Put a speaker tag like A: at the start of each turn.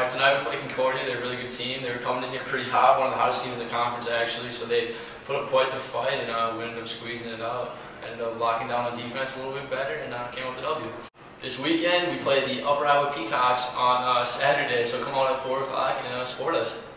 A: Alright, tonight we play Concordia. They're a really good team. They were coming in here pretty hot, one of the hottest teams in the conference actually, so they put up quite the fight and we ended up squeezing it out. Ended up locking down on defense a little bit better and came up with the W. This weekend we play the Upper Iowa Peacocks on Saturday, so come on at 4 o'clock and support us.